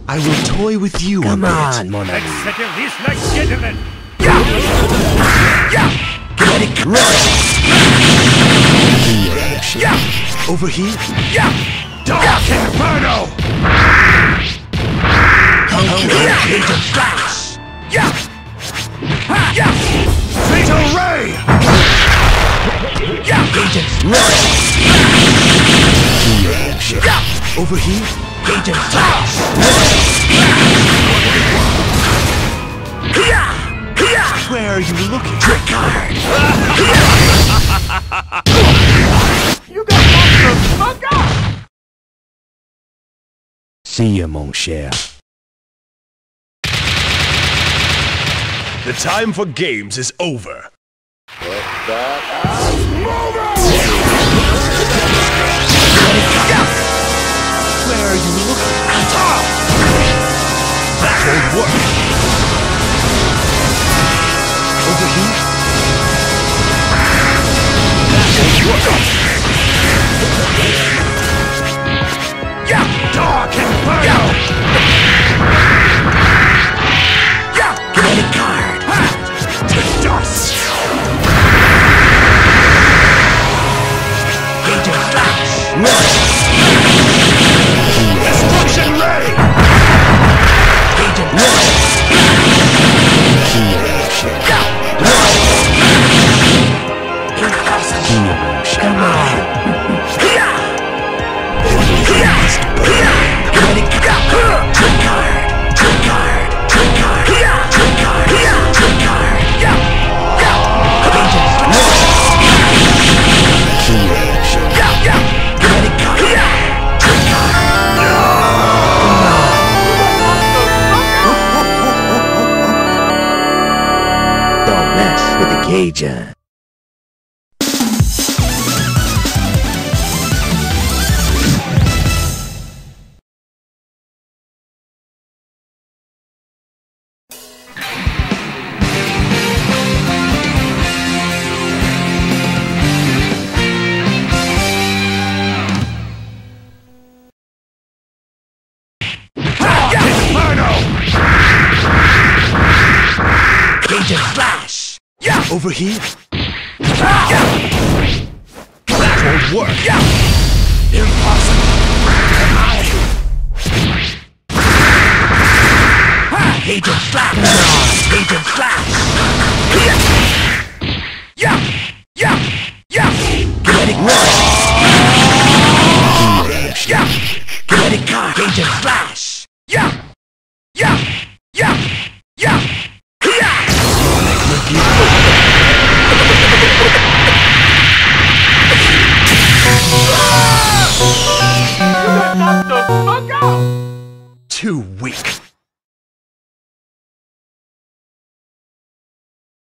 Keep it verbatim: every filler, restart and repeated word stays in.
I will toy with you Come a bit. on, mon ami. Let's settle this like gentlemen. Yeah! Yeah! Kinetic rush! Yeah! Over here? Yeah! Dark Inferno! Agent Flash! Yeah! Yeah! Fatal Ray! Yeah! Agent Rush! Yeah! Over here? Agent Flash! Yeah! Yeah! Where are you looking? Trick card! You got the fuck up! See ya, mon cher. The time for games is over. Move it! Where are you looking? That won't work. Over here? That won't work. Yeah! Dark Inferno! Yeah! Kinetic card! To dust! Agent Flash! Destruction Ray! Agent Rush! Come on! Kinetic card! Trick card! Trick card! Trick card! Trick card! Trick card! Yeah! Yeah! Agent Rush! Yeah! Yeah! Kinetic card! Trick card! Don't mess with the Cajun. Agent Flash! Yeah! Over here? Yeah! That won't work. Yeah! Impossible! Agent Flash! Agent Flash! Yeah! Yeah! Yeah! Kinetic Rush! Yeah! Kinetic Card! Agent Flash! Yeah!